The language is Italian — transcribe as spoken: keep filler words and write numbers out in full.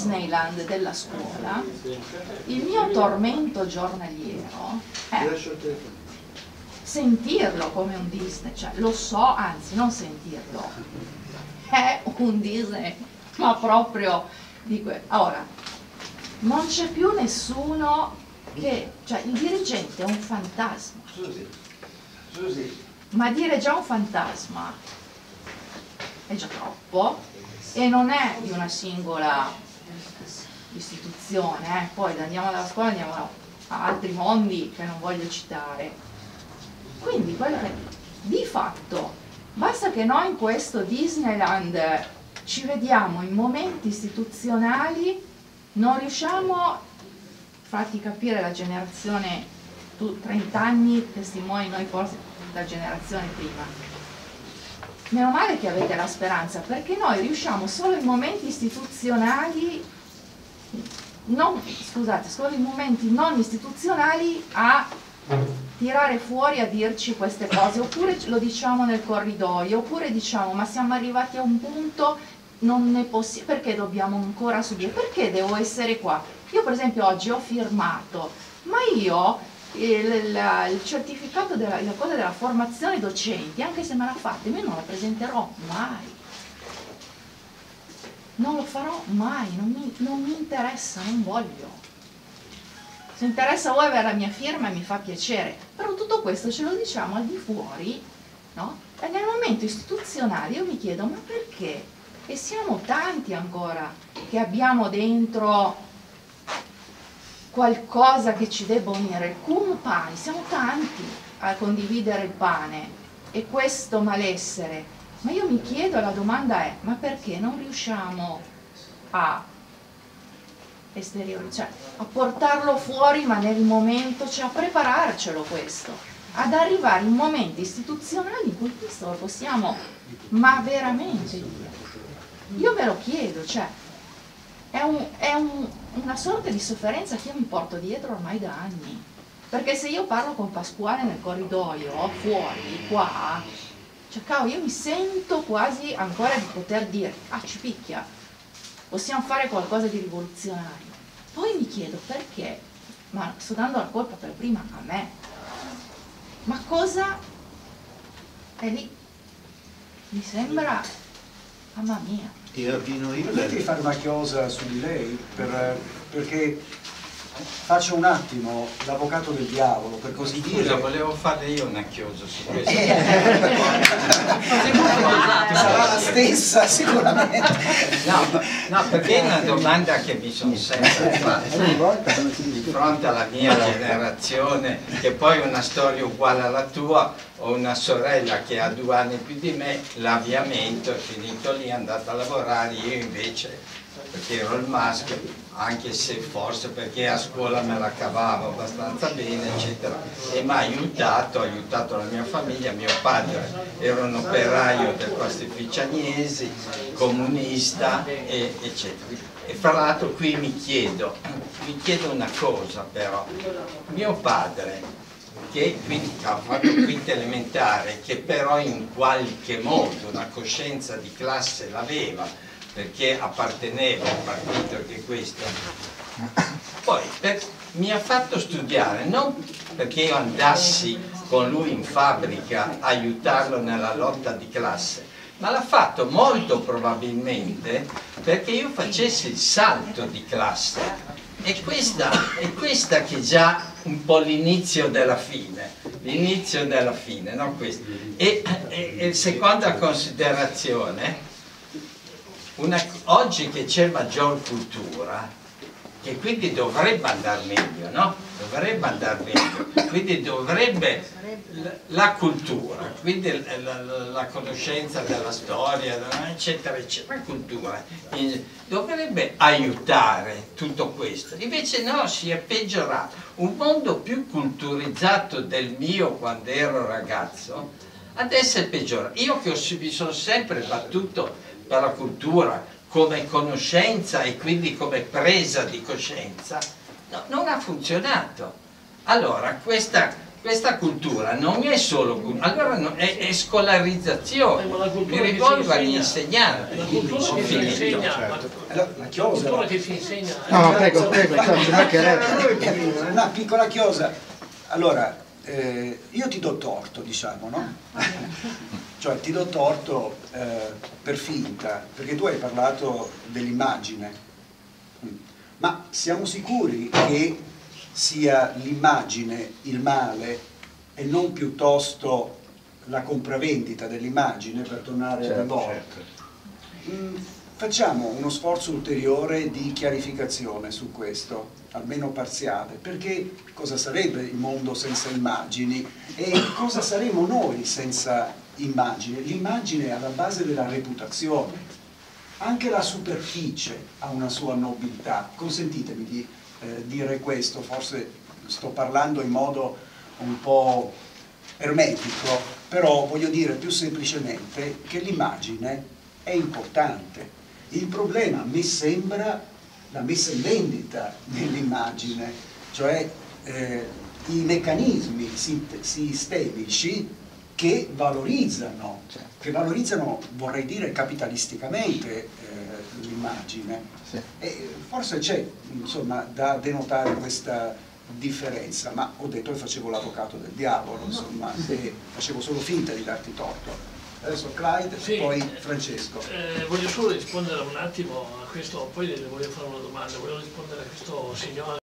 Disneyland della scuola, il mio tormento giornaliero è sentirlo come un Disney, cioè lo so, anzi non sentirlo, è un Disney, ma proprio di que- ora, non c'è più nessuno che, cioè il dirigente è un fantasma. Susi, Susi. Ma dire già un fantasma è già troppo e non è di una singola istituzione, eh. Poi andiamo dalla scuola, andiamo a altri mondi che non voglio citare. Quindi quello che, di fatto, basta che noi in questo Disneyland ci vediamo in momenti istituzionali, non riusciamo a farti capire la generazione, tu trenta anni, testimoni noi forse la generazione prima. Meno male che avete la speranza, perché noi riusciamo solo in momenti istituzionali, non, scusate, solo in momenti non istituzionali a tirare fuori, a dirci queste cose, oppure lo diciamo nel corridoio, oppure diciamo ma siamo arrivati a un punto, non è possibile, perché dobbiamo ancora subire, perché devo essere qua? Io per esempio oggi ho firmato, ma io Il, il, il certificato della, la cosa della formazione docenti, anche se me la fate, io non la presenterò mai, non lo farò mai, non mi, non mi interessa, non voglio. Se interessa a voi avere la mia firma mi fa piacere, però tutto questo ce lo diciamo al di fuori, no? E nel momento istituzionale io mi chiedo ma perché? E siamo tanti ancora che abbiamo dentro qualcosa che ci debba unire, il cum pane, siamo tanti a condividere il pane e questo malessere, ma io mi chiedo, la domanda è, ma perché non riusciamo a esteriorizzare, cioè a portarlo fuori ma nel momento, cioè a prepararcelo questo, ad arrivare in momenti istituzionali in cui questo lo possiamo ma veramente dire. Io me lo chiedo, cioè è, un, è un, una sorta di sofferenza che io mi porto dietro ormai da anni, perché se io parlo con Pasquale nel corridoio, fuori, qua, cioè cavolo, io mi sento quasi ancora di poter dire, ah ci picchia, possiamo fare qualcosa di rivoluzionario. Poi mi chiedo perché, ma sto dando la colpa per prima a me, ma cosa è lì? Mi sembra, mamma mia. Io abbino io Potete fare una chiosa su di lei per, perché faccio un attimo l'avvocato del diavolo, per così dire. Scusa, volevo fare io una chiosa su questo. Sarà la stessa sicuramente. No, no, perché è una domanda che mi sono sempre fatta di fronte alla mia generazione, che poi è una storia uguale alla tua. Ho una sorella che ha due anni più di me, l'avviamento è finito lì, è andata a lavorare, io invece, perché ero il maschio, anche se forse perché a scuola me la cavavo abbastanza bene, eccetera, e mi ha aiutato, ha aiutato la mia famiglia. Mio padre era un operaio del Pastificianesi, comunista, e, eccetera. E fra l'altro qui mi chiedo, mi chiedo una cosa però, mio padre, che quindi ha fatto quinta elementare, che però in qualche modo una coscienza di classe l'aveva, perché apparteneva a un partito che questo, poi per, mi ha fatto studiare, non perché io andassi con lui in fabbrica a aiutarlo nella lotta di classe, ma l'ha fatto molto probabilmente perché io facessi il salto di classe. E questa, è questa che è già un po' l'inizio della fine, l'inizio della fine, no? Questo. E, e, e seconda considerazione, una, oggi che c'è maggior cultura, che quindi dovrebbe andare meglio, no? Dovrebbe andare meglio, quindi dovrebbe la cultura, quindi la, la, la conoscenza della storia, eccetera, eccetera, la cultura dovrebbe aiutare tutto questo. Invece no, si è peggiorato. Un mondo più culturizzato del mio quando ero ragazzo, adesso è peggiorato. Io che ho, mi sono sempre battuto per la cultura come conoscenza e quindi come presa di coscienza, no, non ha funzionato. Allora questa questa cultura non è solo cultura, allora no, è, è scolarizzazione, Eh, ma la cultura mi che rivolgo si agli insegna- insegnanti. La cultura Ho che si finito. insegna, Certo. ma- La, la la chiosa. cultura che si insegna. No, ma prego, prego, ci mancherebbe. Una piccola chiosa. Allora, eh, io ti do torto, diciamo, no? Cioè ti do torto eh, per finta, perché tu hai parlato dell'immagine. Ma siamo sicuri che sia l'immagine il male e non piuttosto la compravendita dell'immagine, per tornare Certo, a Borg? Mm, facciamo uno sforzo ulteriore di chiarificazione su questo, almeno parziale, perché cosa sarebbe il mondo senza immagini e cosa saremo noi senza immagine? L'immagine è alla base della reputazione, anche la superficie ha una sua nobiltà. Consentitemi di eh, dire questo, forse sto parlando in modo un po' ermetico, però voglio dire più semplicemente che l'immagine è importante. Il problema, mi sembra, la messa in vendita dell'immagine, cioè eh, i meccanismi sistemici che valorizzano, che valorizzano, vorrei dire, capitalisticamente eh, l'immagine. Sì. E forse c'è, insomma, da denotare questa differenza, ma ho detto che facevo l'avvocato del diavolo, insomma, e facevo solo finta di darti torto. Adesso Clyde, Sì. poi Francesco. Eh, voglio solo rispondere un attimo a questo, poi le voglio fare una domanda, voglio rispondere a questo signore.